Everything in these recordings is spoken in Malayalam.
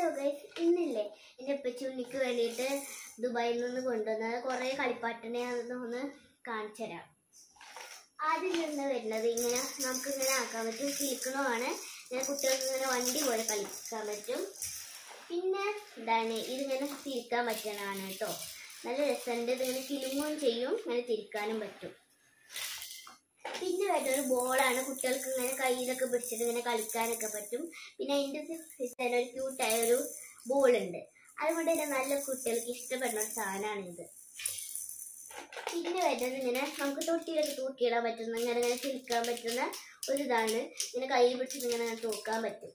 ഹലോ ഗൈസ്, ഇന്നില്ലേ എൻ്റെ ഉപ്പച്ചുണ്ണിക്ക് വേണ്ടിയിട്ട് ദുബായിൽ നിന്ന് കൊണ്ടുവന്നത് കുറേ കളിപ്പാട്ടനെ ഒന്ന് കാണിച്ചു തരാം. ആദ്യം നിന്ന് വരുന്നത് ഇങ്ങനെ നമുക്കിങ്ങനെ ആക്കാൻ പറ്റും. കിളിക്കണമാണ്. ഇങ്ങനെ കുട്ടികൾക്ക് ഇങ്ങനെ വണ്ടി പോലെ കളിക്കാൻ പറ്റും. പിന്നെ എന്താണ് ഇതിങ്ങനെ തിരിക്കാൻ പറ്റണതാണ് കേട്ടോ. നല്ല രസമുണ്ട്. ഇതിങ്ങനെ കിലുങ്ങുകയും ചെയ്യും, ഇങ്ങനെ തിരിക്കാനും പറ്റും. പിന്നെ വേണ്ടൊരു ബോളാണ്. കുട്ടികൾക്ക് ഇങ്ങനെ കയ്യിലൊക്കെ പിടിച്ചിട്ട് ഇങ്ങനെ കളിക്കാനൊക്കെ പറ്റും. പിന്നെ അതിൻ്റെ ഒരു ക്യൂട്ടായ ഒരു ബോളുണ്ട്. അതുകൊണ്ട് തന്നെ നല്ല കുട്ടികൾക്ക് ഇഷ്ടപ്പെടുന്ന ഒരു സാധനമാണിത്. പിന്നെ വരുന്നത് ഇങ്ങനെ നമുക്ക് തൊട്ടിയിലൊക്കെ തൂക്കിയിടാൻ പറ്റുന്ന ഇങ്ങനെ തിരിക്കാൻ പറ്റുന്ന ഒരിതാണ്. ഇങ്ങനെ കയ്യിൽ പിടിച്ചിട്ട് ഇങ്ങനെ തൂക്കാൻ പറ്റും.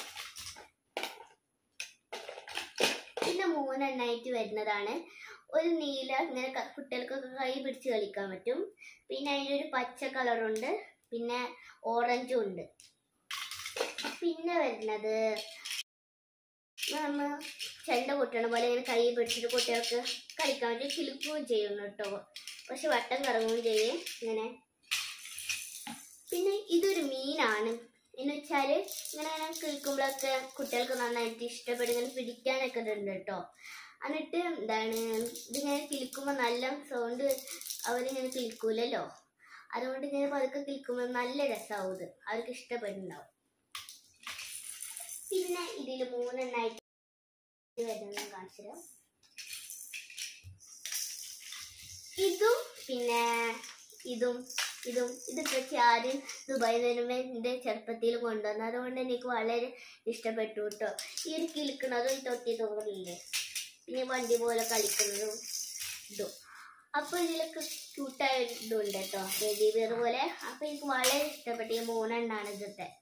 പിന്നെ 3 എണ്ണമായിട്ട് വരുന്നതാണ്. ഒരു നീല ഇങ്ങനെ കുട്ടികൾക്കൊക്കെ കൈ പിടിച്ച് കളിക്കാൻ പറ്റും. പിന്നെ അതിനൊരു പച്ച കളറുണ്ട്, പിന്നെ ഓറഞ്ചും ഉണ്ട്. പിന്നെ വരുന്നത് നമ്മൾ ചെണ്ട കൊട്ടണ പോലെ ഇങ്ങനെ കൈ പിടിച്ചിട്ട് കുട്ടികൾക്ക് കളിക്കാൻ പറ്റും. കിളിക്കുകയും ചെയ്യുന്നു കേട്ടോ, പക്ഷെ വട്ടം കറങ്ങുകയും ചെയ്യും ഇങ്ങനെ. പിന്നെ ഇതൊരു മീനാണ്. എന്ന് വെച്ചാൽ ഇങ്ങനെ കിളിക്കുമ്പോഴൊക്കെ കുട്ടികൾക്ക് നന്നായിട്ട് ഇഷ്ടപ്പെടും. ഇങ്ങനെ പിടിക്കാനൊക്കെ ഉണ്ട് കേട്ടോ. എന്നിട്ട് എന്താണ് ഇതിങ്ങനെ കിളിക്കുമ്പോൾ നല്ല സൗണ്ട് അവരിങ്ങനെ കിളിക്കൂലല്ലോ. അതുകൊണ്ട് ഇങ്ങനെ പതുക്കെ കിളിക്കുമ്പോൾ നല്ല രസമാവും. ഇത് അവർക്ക് ഇഷ്ടപ്പെടുന്നുണ്ടാവും. പിന്നെ ഇതിൽ 3 എണ്ണമായിട്ട് വരുന്നത് കാണിച്ചു തരാം. ഇതും പിന്നെ ഇതൊക്കെ ആദ്യം ദുബായിൽ വരുമ്പോൾ എൻ്റെ ചെറുപ്പത്തിൽ കൊണ്ടുവന്നു. അതുകൊണ്ട് എനിക്ക് വളരെ ഇഷ്ടപ്പെട്ടു കേട്ടോ. ഈ ഒരു കിളിക്കണതും ഈ തൊട്ടി തോന്നില്ലേ, പിന്നെ വണ്ടി പോലെ കളിക്കുന്നതും ഇതും. അപ്പോൾ ഇതിലൊക്കെ ക്യൂട്ടായ ഇതുണ്ട് കേട്ടോ, ബേബി ബിയർ പോലെ. അപ്പോൾ എനിക്ക് വളരെ ഇഷ്ടപ്പെട്ട ഈ 3 എണ്ണമാണ് ഇതൊക്കെ.